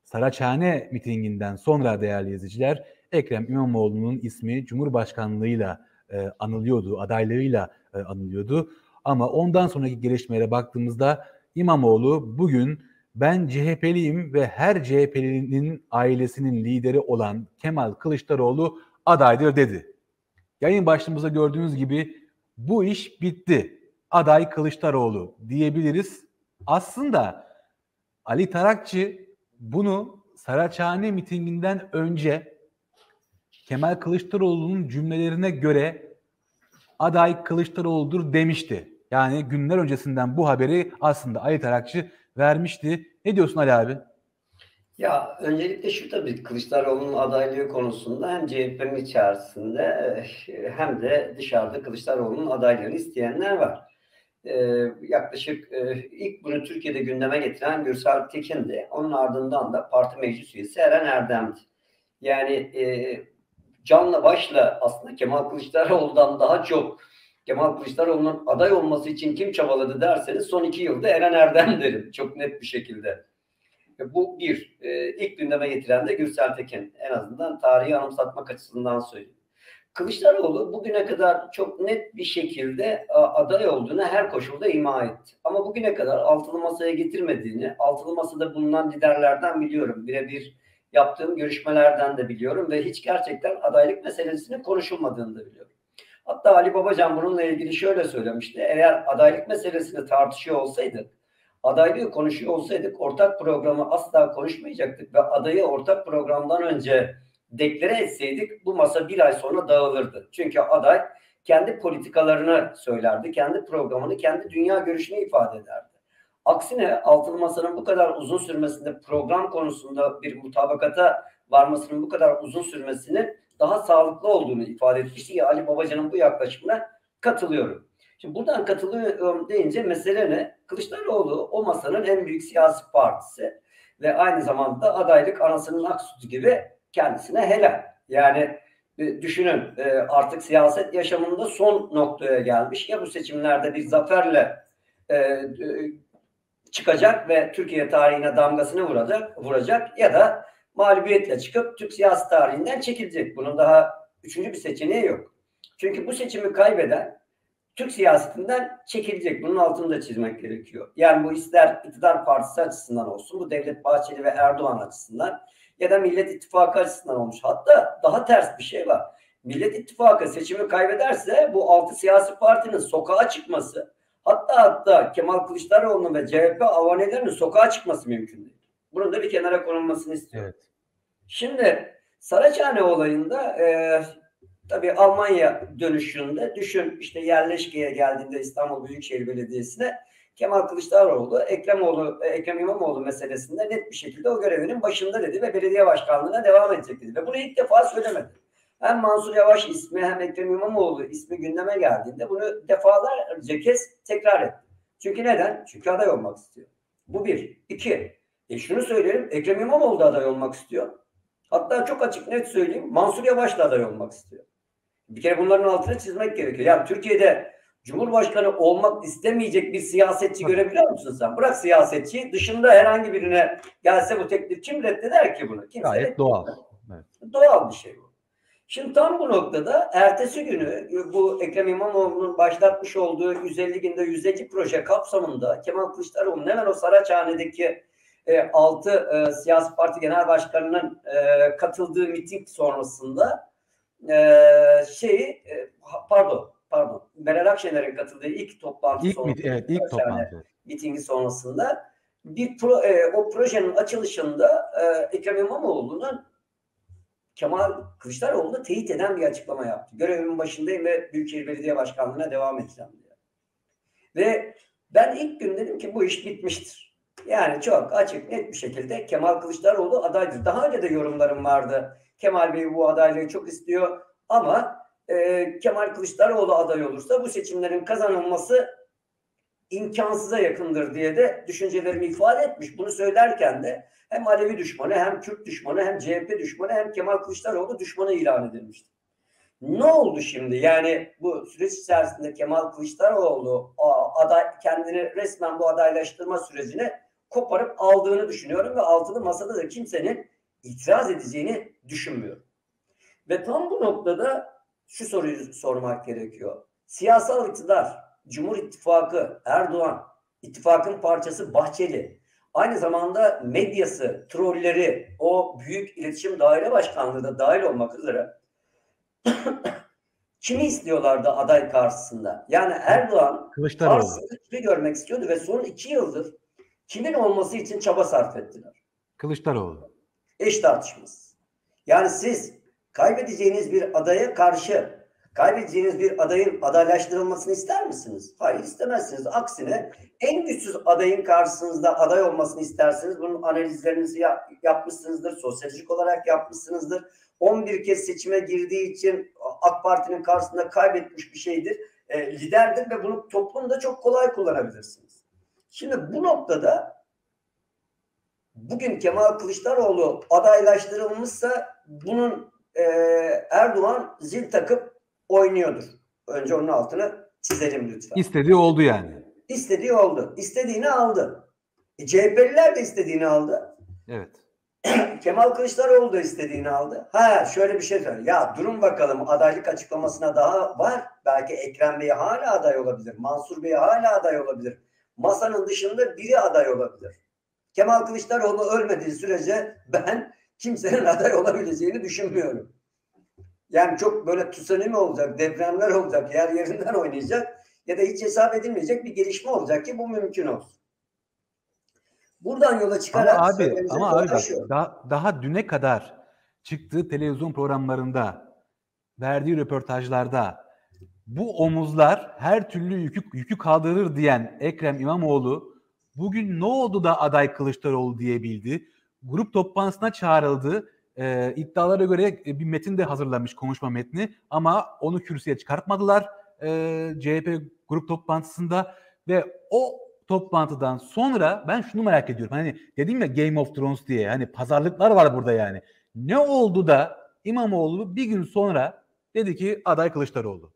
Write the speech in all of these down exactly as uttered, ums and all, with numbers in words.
Saraçhane mitinginden sonra değerli izleyiciler, Ekrem İmamoğlu'nun ismi Cumhurbaşkanlığıyla e, anılıyordu, adaylığıyla e, anılıyordu. Ama ondan sonraki gelişmelere baktığımızda İmamoğlu bugün ben C H P'liyim ve her C H P'linin ailesinin lideri olan Kemal Kılıçdaroğlu adaydır dedi. Yayın başlığımızda gördüğünüz gibi bu iş bitti. Aday Kılıçdaroğlu diyebiliriz. Aslında Ali Tarakçı bunu Saraçhane mitinginden önce Kemal Kılıçdaroğlu'nun cümlelerine göre aday Kılıçdaroğlu'dur demişti. Yani günler öncesinden bu haberi aslında Ali Tarakçı vermişti. Ne diyorsun Ali abi? Ya öncelikle şu, tabii Kılıçdaroğlu'nun adaylığı konusunda hem C H P'nin içerisinde hem de dışarıda Kılıçdaroğlu'nun adaylığını isteyenler var. Ee, yaklaşık e, ilk bunu Türkiye'de gündeme getiren Gürsel Tekin'di. Onun ardından da parti meclis üyesi Eren Erdem'di. Yani e, canla başla aslında Kemal Kılıçdaroğlu'ndan daha çok Kemal Kılıçdaroğlu'nun aday olması için kim çabaladı derseniz son iki yılda Eren Erdem derim. Çok net bir şekilde. Bu bir. E, ilk gündeme getiren de Gürsel Tekin. En azından tarihi anımsatmak açısından söyleyeyim. Kılıçdaroğlu bugüne kadar çok net bir şekilde aday olduğunu her koşulda ima etti. Ama bugüne kadar altılı masaya getirmediğini, altılı masada bulunan liderlerden biliyorum. Birebir yaptığım görüşmelerden de biliyorum ve hiç gerçekten adaylık meselesinin konuşulmadığını da biliyorum. Hatta Ali Babacan bununla ilgili şöyle söylemişti. Eğer adaylık meselesini tartışıyor olsaydık, adaylığı konuşuyor olsaydık ortak programı asla konuşmayacaktık ve adayı ortak programdan önce deklare etseydik bu masa bir ay sonra dağılırdı. Çünkü aday kendi politikalarını söylerdi, kendi programını, kendi dünya görüşünü ifade ederdi. Aksine altılı masanın bu kadar uzun sürmesinde, program konusunda bir mutabakata varmasının bu kadar uzun sürmesinin daha sağlıklı olduğunu ifade etmişti ki Ali Babacan'ın bu yaklaşımına katılıyorum. Şimdi buradan katılıyorum deyince mesele ne? Kılıçdaroğlu o masanın en büyük siyasi partisi ve aynı zamanda adaylık anasının ak sütü gibi kendisine helal. Yani düşünün artık siyaset yaşamında son noktaya gelmiş. Ya bu seçimlerde bir zaferle e, çıkacak ve Türkiye tarihine damgasını vuracak, vuracak ya da mağlubiyetle çıkıp Türk siyasi tarihinden çekilecek. Bunun daha üçüncü bir seçeneği yok. Çünkü bu seçimi kaybeden Türk siyasetinden çekilecek. Bunun altını da çizmek gerekiyor. Yani bu ister iktidar partisi açısından olsun, bu Devlet Bahçeli ve Erdoğan açısından ya da Millet İttifakı açısından olmuş. Hatta daha ters bir şey var. Millet İttifakı seçimi kaybederse bu altı siyasi partinin sokağa çıkması, hatta hatta Kemal Kılıçdaroğlu'nun ve C H P avanelerinin sokağa çıkması mümkün değil. Bunun da bir kenara konulmasını istiyorum. Evet. Şimdi Saraçhane olayında e, tabii Almanya dönüşünde düşün işte yerleşkeye geldiğinde İstanbul Büyükşehir Belediyesi'ne Kemal Kılıçdaroğlu, Ekremoğlu, Ekrem İmamoğlu meselesinde net bir şekilde o görevinin başında dedi ve belediye başkanlığına devam edecek dedi. Ve bunu ilk defa söylemedi. Hem Mansur Yavaş ismi hem Ekrem İmamoğlu ismi gündeme geldiğinde bunu defalarca kez tekrar etti. Çünkü neden? Çünkü aday olmak istiyor. Bu bir. İki. E şunu söyleyelim, Ekrem İmamoğlu da aday olmak istiyor. Hatta çok açık net söyleyeyim, Mansur Yavaş da aday olmak istiyor. Bir kere bunların altını çizmek gerekiyor. Yani Türkiye'de Cumhurbaşkanı olmak istemeyecek bir siyasetçi görebiliyor musun sen? Bırak siyasetçi, dışında herhangi birine gelse bu teklif kim reddeder ki bunu? Kimse Gayet reddeder. doğal. Evet. Doğal bir şey bu. Şimdi tam bu noktada ertesi günü bu Ekrem İmamoğlu'nun başlatmış olduğu yüz elli günde yüz elli proje kapsamında Kemal Kılıçdaroğlu'nun hemen o Saraçhane'deki e, altı e, siyasi parti genel başkanının e, katıldığı miting sonrasında Ee, şeyi e, pardon pardon Meral Akşener'in katıldığı ilk toplantı ilk sonrasında, evet ilk toplantı mitingi sonrasında bir pro, e, o projenin açılışında e, Ekrem İmamoğlu'nun Kemal Kılıçdaroğlu'nu teyit eden bir açıklama yaptı. Görevimin başındayım ve Büyükşehir Belediye Başkanlığı'na devam edeceğim diye. Ve ben ilk gün dedim ki bu iş bitmiştir. Yani çok açık net bir şekilde Kemal Kılıçdaroğlu adaydır. Daha önce de yorumlarım vardı. Kemal Bey bu adaylığı çok istiyor ama e, Kemal Kılıçdaroğlu aday olursa bu seçimlerin kazanılması imkansıza yakındır diye de düşüncelerimi ifade etmiş. Bunu söylerken de hem Alevi düşmanı hem Kürt düşmanı hem C H P düşmanı hem Kemal Kılıçdaroğlu düşmanı ilan edilmişti. Ne oldu şimdi? Yani bu süreç içerisinde Kemal Kılıçdaroğlu aday, kendini resmen bu adaylaştırma sürecine koparıp aldığını düşünüyorum ve altılı masada da kimsenin itiraz edeceğini düşünmüyorum. Ve tam bu noktada şu soruyu sormak gerekiyor. Siyasal iktidar, Cumhur İttifakı, Erdoğan, ittifakın parçası Bahçeli, aynı zamanda medyası, trolleri, o büyük iletişim daire başkanlığı da dahil olmak üzere kimi istiyorlardı aday karşısında? Yani Erdoğan karşısında kimi görmek istiyordu ve son iki yıldır kimin olması için çaba sarf ettiler? Kılıçdaroğlu. Eş tartışması. Yani siz kaybedeceğiniz bir adaya karşı kaybedeceğiniz bir adayın adaylaştırılmasını ister misiniz? Hayır, istemezsiniz. Aksine en güçsüz adayın karşısınızda aday olmasını istersiniz. Bunun analizlerinizi yap, yapmışsınızdır. Sosyolojik olarak yapmışsınızdır. on bir kez seçime girdiği için AK Parti'nin karşısında kaybetmiş bir şeydir. E, liderdir ve bunu toplumda çok kolay kullanabilirsiniz. Şimdi bu noktada bugün Kemal Kılıçdaroğlu adaylaştırılmışsa bunun e, Erdoğan zil takıp oynuyordur. Önce onun altını çizelim lütfen. İstediği oldu yani. İstediği oldu. İstediğini aldı. E, C H P'liler de istediğini aldı. Evet. Kemal Kılıçdaroğlu da istediğini aldı. Ha şöyle bir şey söyle. Ya durun bakalım, adaylık açıklamasına daha var. Belki Ekrem Bey hala aday olabilir. Mansur Bey hala aday olabilir. Masanın dışında biri aday olabilir. Kemal Kılıçdaroğlu ölmediği sürece ben kimsenin aday olabileceğini düşünmüyorum. Yani çok böyle tsunami olacak, depremler olacak, yer yerinden oynayacak ya da hiç hesap edilmeyecek bir gelişme olacak ki bu mümkün olsun. Buradan yola çıkarak ama abi, ama abi bak, daha, daha düne kadar çıktığı televizyon programlarında, verdiği röportajlarda bu omuzlar her türlü yükü, yükü kaldırır diyen Ekrem İmamoğlu bugün ne oldu da aday Kılıçdaroğlu diyebildi? Grup toplantısına çağrıldı. Ee, iddialara göre bir metin de hazırlamış, konuşma metni, ama onu kürsüye çıkartmadılar ee, C H P grup toplantısında ve o toplantıdan sonra ben şunu merak ediyorum. Hani dedim ya Game of Thrones diye, hani pazarlıklar var burada yani. Ne oldu da İmamoğlu bir gün sonra dedi ki aday Kılıçdaroğlu?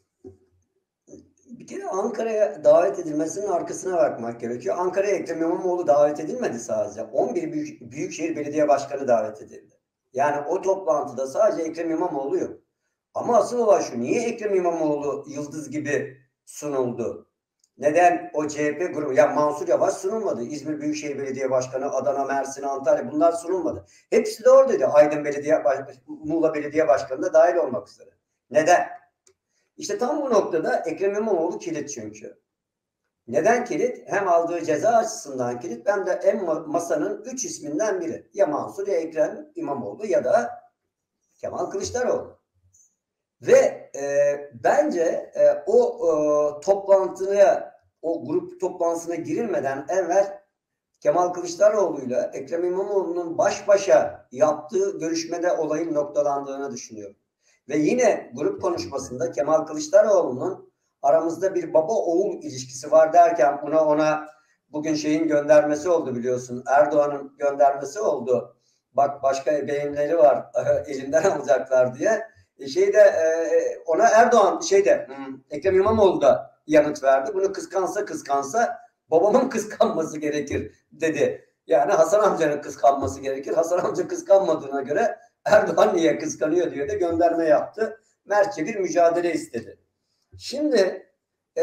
Bir kere Ankara'ya davet edilmesinin arkasına bakmak gerekiyor. Ankara'ya Ekrem İmamoğlu davet edilmedi sadece. on bir Büyük, Büyükşehir Belediye Başkanı davet edildi. Yani o toplantıda sadece Ekrem İmamoğlu yok. Ama asıl olay şu. Niye Ekrem İmamoğlu yıldız gibi sunuldu? Neden o C H P grubu? Ya Mansur Yavaş sunulmadı. İzmir Büyükşehir Belediye Başkanı, Adana, Mersin, Antalya, bunlar sunulmadı. Hepsi de oradaydı. Aydın Belediye, Muğla Belediye Başkanı da dahil olmak üzere. Neden? İşte tam bu noktada Ekrem İmamoğlu kilit çünkü. Neden kilit? Hem aldığı ceza açısından kilit, hem de en masanın üç isminden biri. Ya Mansur, ya Ekrem İmamoğlu, ya da Kemal Kılıçdaroğlu. Ve e, bence e, o e, toplantıya, o grup toplantısına girilmeden evvel Kemal Kılıçdaroğlu ile Ekrem İmamoğlu'nun baş başa yaptığı görüşmede olayın noktalandığını düşünüyorum. Ve yine grup konuşmasında Kemal Kılıçdaroğlu'nun aramızda bir baba oğul ilişkisi var derken buna ona bugün şeyin göndermesi oldu, biliyorsun. Erdoğan'ın göndermesi oldu. Bak başka ebeveynleri var elinden alacaklar diye. E şeyde e, ona Erdoğan şeyde Ekrem İmamoğlu da yanıt verdi. Bunu kıskansa kıskansa babamın kıskanması gerekir dedi. Yani Hasan amcanın kıskanması gerekir. Hasan amca kıskanmadığına göre Erdoğan niye kıskanıyor diye de gönderme yaptı. Mertçe bir mücadele istedi. Şimdi e,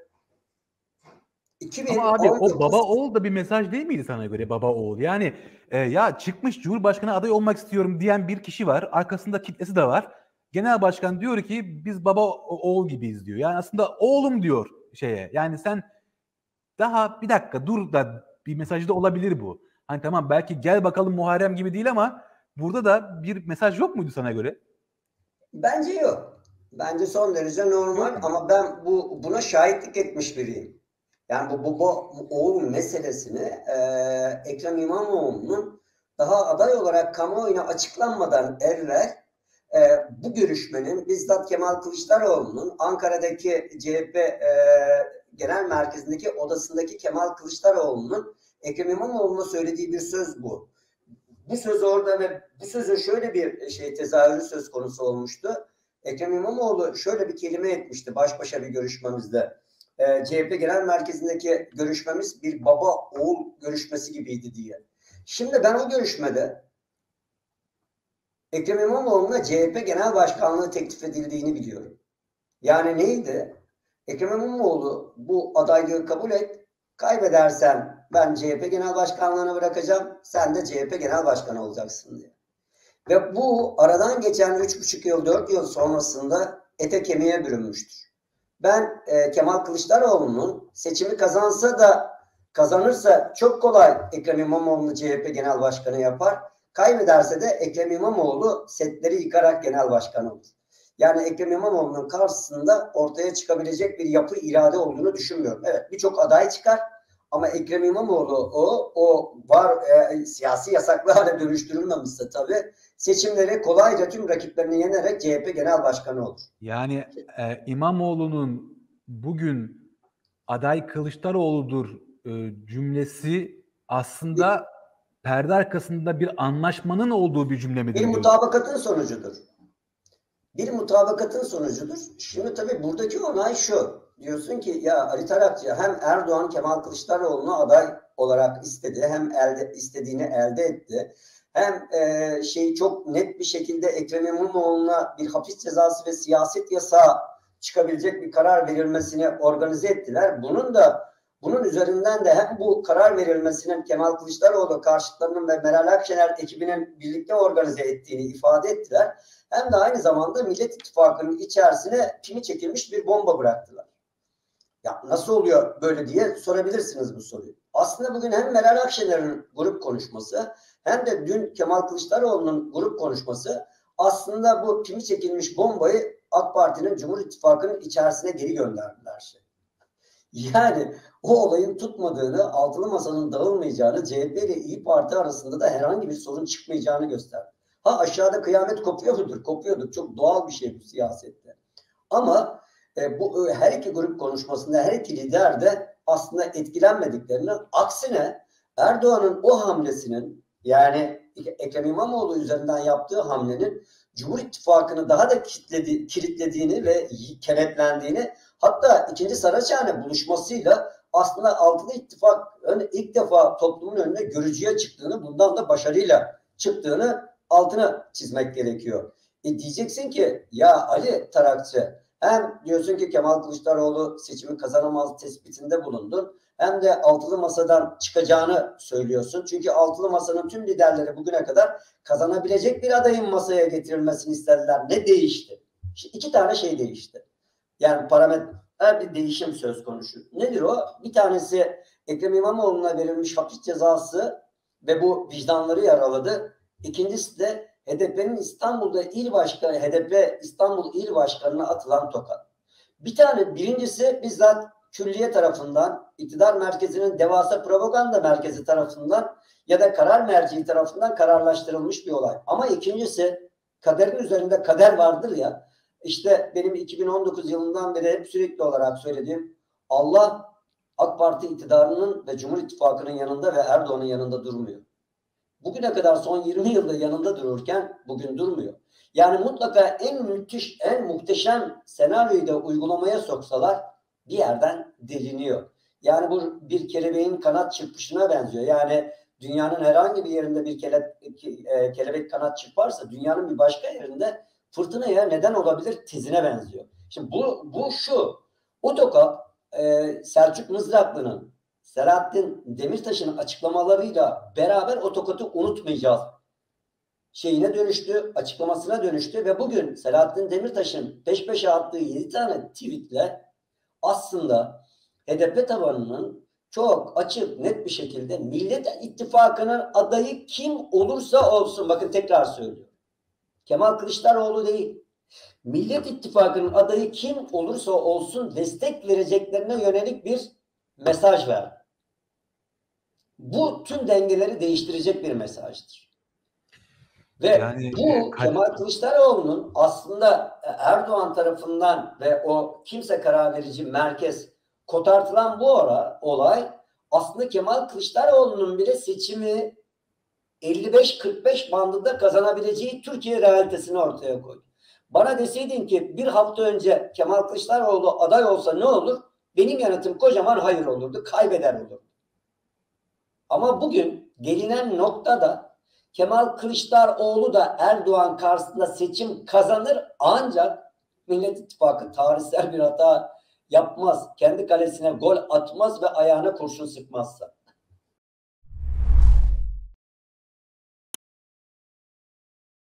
iki bin on dokuz... Ama abi o baba oğul da bir mesaj değil miydi sana göre, baba oğul? Yani e, ya çıkmış Cumhurbaşkanı adayı olmak istiyorum diyen bir kişi var. Arkasında kitlesi de var. Genel başkan diyor ki biz baba oğul gibiyiz diyor. Yani aslında oğlum diyor şeye. Yani sen daha bir dakika dur da bir mesajı da olabilir bu. Hani tamam belki gel bakalım Muharrem gibi değil ama burada da bir mesaj yok muydu sana göre? Bence yok. Bence son derece normal ama ben bu buna şahitlik etmiş biriyim. Yani bu baba oğul meselesini e, Ekrem İmamoğlu'nun daha aday olarak kamuoyuna açıklanmadan evvel e, bu görüşmenin bizzat Kemal Kılıçdaroğlu'nun Ankara'daki C H P e, genel merkezindeki odasındaki Kemal Kılıçdaroğlu'nun Ekrem İmamoğlu'na söylediği bir söz bu. Bu söz orada ve bu sözün şöyle bir şey tezahürü söz konusu olmuştu. Ekrem İmamoğlu şöyle bir kelime etmişti baş başa bir görüşmemizde. e, C H P Genel Merkezi'ndeki görüşmemiz bir baba oğul görüşmesi gibiydi diye. Şimdi ben o görüşmede Ekrem İmamoğlu'na C H P Genel Başkanlığı teklif edildiğini biliyorum. Yani neydi? Ekrem İmamoğlu bu adaylığı kabul et, kaybedersen ben C H P Genel Başkanlığı'na bırakacağım, sen de C H P Genel Başkanı olacaksın diye. Ve bu aradan geçen üç buçuk yıl, dört yıl sonrasında ete kemiğe bürünmüştür. Ben e, Kemal Kılıçdaroğlu'nun seçimi kazansa da kazanırsa çok kolay Ekrem İmamoğlu'nu C H P Genel Başkanı yapar. Kaybederse de Ekrem İmamoğlu setleri yıkarak genel başkan olur. Yani Ekrem İmamoğlu'nun karşısında ortaya çıkabilecek bir yapı irade olduğunu düşünmüyorum. Evet, birçok aday çıkar ama Ekrem İmamoğlu o o var e, siyasi yasaklı hale dönüştürülmemişse tabii seçimleri kolayca tüm rakiplerini yenerek C H P Genel Başkanı olur. Yani e, İmamoğlu'nun bugün aday Kılıçdaroğlu'dur e, cümlesi aslında perde arkasında bir anlaşmanın olduğu bir cümle midir? Bir mutabakatın sonucudur. Bir mutabakatın sonucudur. Şimdi tabii buradaki olay şu. Diyorsun ki ya Ali Tarakçı hem Erdoğan Kemal Kılıçdaroğlu'nu aday olarak istedi, hem elde istediğini elde etti. Hem e, şey çok net bir şekilde Ekrem İmamoğlu'na bir hapis cezası ve siyaset yasağı çıkabilecek bir karar verilmesini organize ettiler. Bunun da bunun üzerinden de hem bu karar verilmesinin Kemal Kılıçdaroğlu karşıtlarının ve Meral Akşener ekibinin birlikte organize ettiğini ifade ettiler. Hem de aynı zamanda Millet İttifakı'nın içerisine pimi çekilmiş bir bomba bıraktılar. Ya nasıl oluyor böyle diye sorabilirsiniz bu soruyu. Aslında bugün hem Meral Akşener'in grup konuşması hem de dün Kemal Kılıçdaroğlu'nun grup konuşması aslında bu pimi çekilmiş bombayı AK Parti'nin Cumhur İttifakı'nın içerisine geri gönderdiler. Şey. Yani o olayın tutmadığını, altılı masanın dağılmayacağını, C H P ile İYİ Parti arasında da herhangi bir sorun çıkmayacağını gösterdi. Ha aşağıda kıyamet kopuyor mudur? Kopuyordur. Çok doğal bir şey bu siyasette. Ama e, bu her iki grup konuşmasında her iki lider de aslında etkilenmediklerini, aksine Erdoğan'ın o hamlesinin yani Ekrem İmamoğlu üzerinden yaptığı hamlenin Cumhur İttifakı'nı daha da kilitledi, kilitlediğini ve kenetlendiğini, hatta ikinci Saraçhane buluşmasıyla aslında altılı ittifak ilk defa toplumun önüne görücüye çıktığını, bundan da başarıyla çıktığını altına çizmek gerekiyor. E diyeceksin ki ya Ali Tarakçı hem diyorsun ki Kemal Kılıçdaroğlu seçimi kazanamaz tespitinde bulundun, hem de altılı masadan çıkacağını söylüyorsun. Çünkü altılı masanın tüm liderleri bugüne kadar kazanabilecek bir adayın masaya getirilmesini istediler. Ne değişti? İşte iki tane şey değişti. Yani parametre bir değişim söz konusu. Nedir o? Bir tanesi Ekrem İmamoğlu'na verilmiş hapis cezası ve bu vicdanları yaraladı. İkincisi de H D P'nin İstanbul'da il başkanı, H D P İstanbul il başkanına atılan tokat. Bir tane birincisi bizzat külliye tarafından, iktidar merkezinin devasa propaganda merkezi tarafından ya da karar merci tarafından kararlaştırılmış bir olay. Ama ikincisi kaderin üzerinde kader vardır ya, işte benim iki bin on dokuz yılından beri hep sürekli olarak söylediğim, Allah AK Parti iktidarının ve Cumhur İttifakı'nın yanında ve Erdoğan'ın yanında durmuyor. Bugüne kadar son yirmi yılda yanında dururken bugün durmuyor. Yani mutlaka en müthiş, en muhteşem senaryoyu da uygulamaya soksalar bir yerden deliniyor. Yani bu bir kelebeğin kanat çırpışına benziyor. Yani dünyanın herhangi bir yerinde bir kele, e, kelebek kanat çırparsa dünyanın bir başka yerinde fırtınaya neden olabilir tezine benziyor. Şimdi bu, bu şu, o tokat e, Selçuk Mızraklı'nın, Selahattin Demirtaş'ın açıklamalarıyla beraber o tokatı unutmayacağız şeyine dönüştü, açıklamasına dönüştü ve bugün Selahattin Demirtaş'ın peş peşe attığı yedi tane tweetle aslında H D P tabanının çok açık, net bir şekilde Millet İttifakı'nın adayı kim olursa olsun, bakın tekrar söylüyorum, Kemal Kılıçdaroğlu değil, Millet İttifakı'nın adayı kim olursa olsun destek vereceklerine yönelik bir mesaj verdi. Bu tüm dengeleri değiştirecek bir mesajdır. Ve yani, bu e, Kemal Kılıçdaroğlu'nun aslında Erdoğan tarafından ve o kimse karar verici merkez kotartılan bu ara, olay aslında Kemal Kılıçdaroğlu'nun bile seçimi elli beş kırk beş bandında kazanabileceği Türkiye realitesini ortaya koydu. Bana deseydin ki bir hafta önce Kemal Kılıçdaroğlu aday olsa ne olur? benim yanıtım kocaman hayır olurdu, kaybeder olurdu. Ama bugün gelinen noktada Kemal Kılıçdaroğlu da Erdoğan karşısında seçim kazanır, ancak Millet İttifakı tarihsel bir hata yapmaz, kendi kalesine gol atmaz ve ayağına kurşun sıkmazsa.